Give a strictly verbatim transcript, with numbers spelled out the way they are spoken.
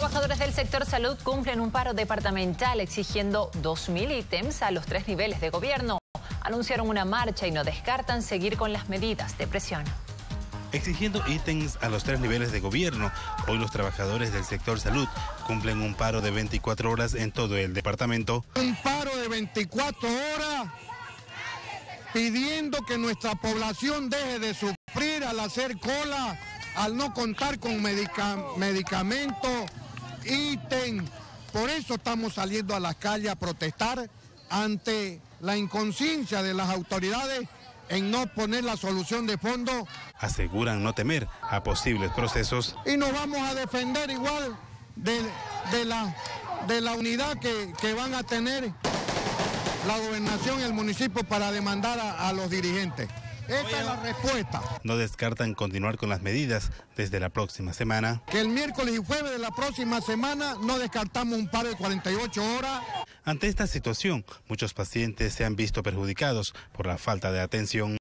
Trabajadores del sector salud cumplen un paro departamental exigiendo dos mil ítems a los tres niveles de gobierno. Anunciaron una marcha y no descartan seguir con las medidas de presión. Exigiendo ítems a los tres niveles de gobierno, hoy los trabajadores del sector salud cumplen un paro de veinticuatro horas en todo el departamento. Un paro de veinticuatro horas pidiendo que nuestra población deje de sufrir al hacer cola, al no contar con medica, medicamentos, ítem. Por eso estamos saliendo a las calles a protestar ante la inconsciencia de las autoridades en no poner la solución de fondo. Aseguran no temer a posibles procesos. Y nos vamos a defender igual de, de, la, de la unidad que, que van a tener la gobernación y el municipio para demandar a, a los dirigentes. Esta es la respuesta. No descartan continuar con las medidas desde la próxima semana. Que el miércoles y jueves de la próxima semana no descartamos un paro de cuarenta y ocho horas. Ante esta situación, muchos pacientes se han visto perjudicados por la falta de atención.